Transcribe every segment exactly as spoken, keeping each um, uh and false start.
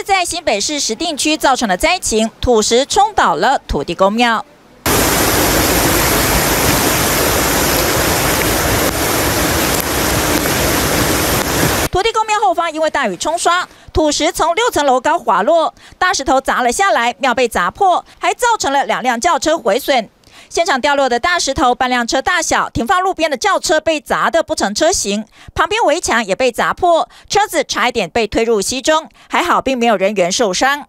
在新北市石碇区造成的灾情，土石冲倒了土地公庙。 土地公庙后方因为大雨冲刷，土石从六层楼高滑落，大石头砸了下来，庙被砸破，还造成了两辆轿车毁损。现场掉落的大石头，半辆车大小，停放路边的轿车被砸得不成车形，旁边围墙也被砸破，车子差一点被推入溪中，还好并没有人员受伤。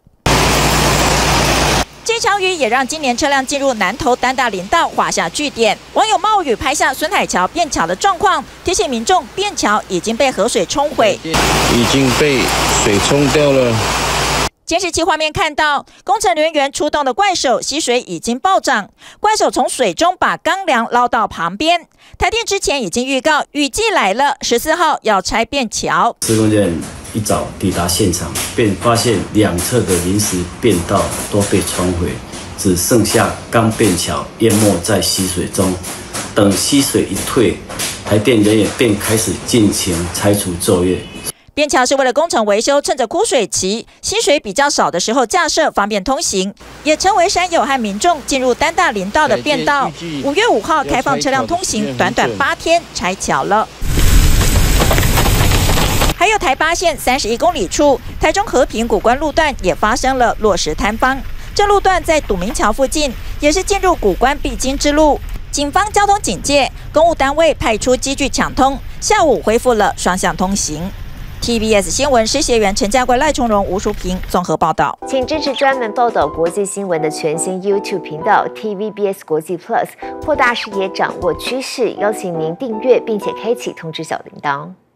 这场雨也让今年车辆进入南投丹大林道画下句点。网友冒雨拍下孙海桥便桥的状况，提醒民众便桥已经被河水冲毁， 已经被水冲掉了。 监视器画面看到，工程人员出动的怪手溪水已经暴涨，怪手从水中把钢梁捞到旁边。台电之前已经预告雨季来了，十四号要拆便桥。 施工人员一早抵达现场，便发现两侧的临时便道都被冲毁，只剩下钢便桥淹没在溪水中。等溪水一退，台电人员便开始进行拆除作业。 便桥是为了工程维修，趁着枯水期、溪水比较少的时候架设，方便通行，也成为山友和民众进入丹大林道的便道。五月五号开放车辆通行，短短八天拆桥了。还有台八线三十一公里处，台中和平古关路段也发生了落石坍方。这路段在笃明桥附近，也是进入古关必经之路。警方交通警戒，公务单位派出机具抢通，下午恢复了双向通行。 T V B S 新闻实习员陈家贵、赖崇荣、吴淑平综合报道。 请支持专门报道国际新闻的全新 YouTube 频道 T V B S 国际 Plus， 扩大视野，掌握趋势。邀请您订阅并且开启通知小铃铛。